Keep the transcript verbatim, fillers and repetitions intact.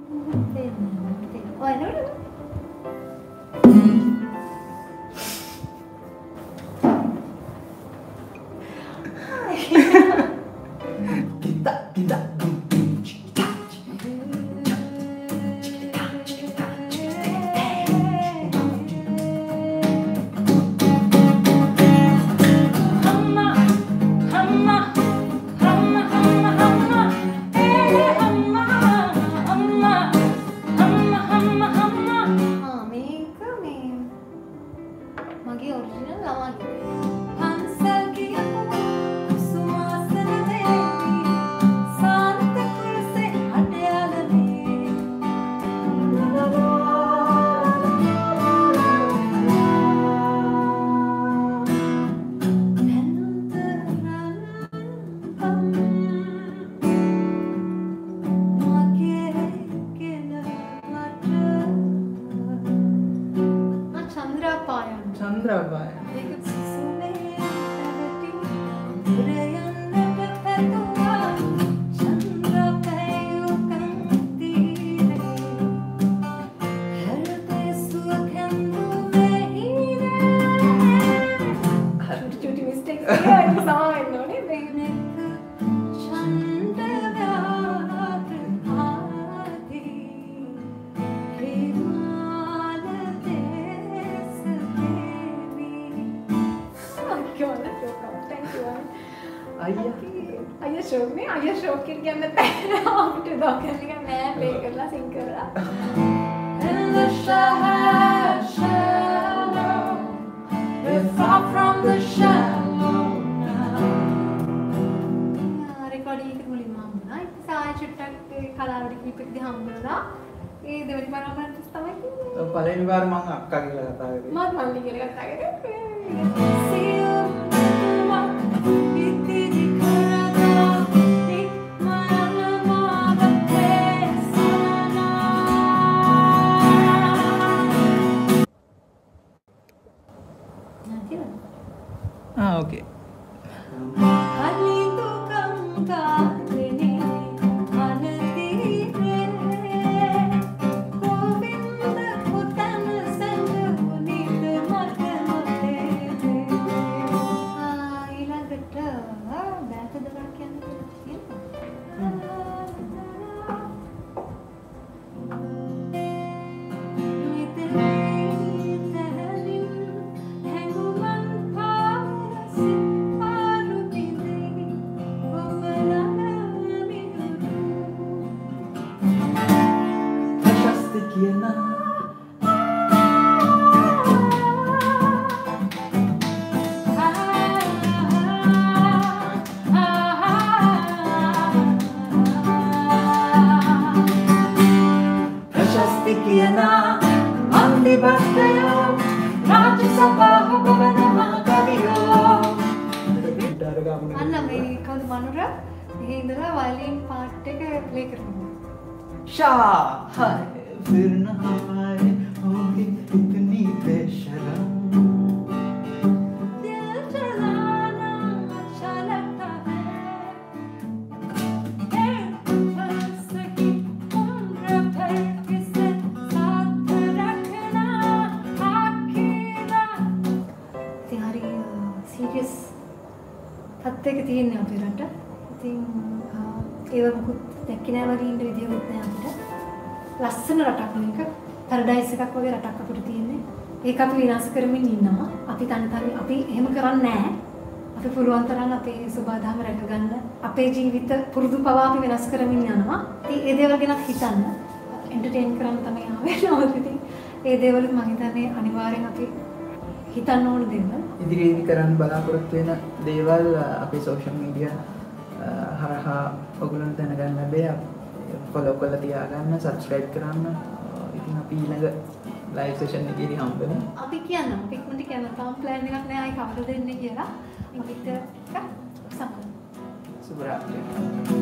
Oh, I know. Kita kita paling baru mang akka gila kata gitu. Mat mandi gila kata gitu. Ah, oke. Okay. ලස්සන රටක් මේක paradise එකක් වගේ රටක් අපිට තියෙන්නේ. ඒක අපි විනාශ කරමින් ඉන්නවා. අපි තනි තනි අපි එහෙම කරන්නේ නැහැ. අපි පුළුවන් තරම් අපේ සබදාම රැකගන්න අපේ ජීවිත පුරුදු පවා අපි වෙනස් කරමින් යනවා. ඉතින් ඒ දේවල් ගැන හිතන්න එන්ටර්ටේන් කරන්න තමයි ආවේ නේද? ඉතින් ඒ දේවල් මම හිතන්නේ අනිවාර්යෙන් අපි හිතන්න ඕන දේවල්. ඉදිරියේදී කරන්න බලාපොරොත්තු වෙන දේවල් අපේ සෝෂල් මීඩියා හරහා ඔයගොල්ලන්ට දැනගන්න ලැබේ. follow කරලා තියාගන්න, subscribe කරන්න. ඉතින් අපි ඊළඟ live session එකේදී හම්බ වෙමු. අපි කියන්නම් පික්මන්ටි කියන්න තාම plan එකක් නෑ ආයි කවුද දෙන්නේ කියලා. ඉතින් ඒක සම්පූර්ණ. සුබ රාත්‍රියක්.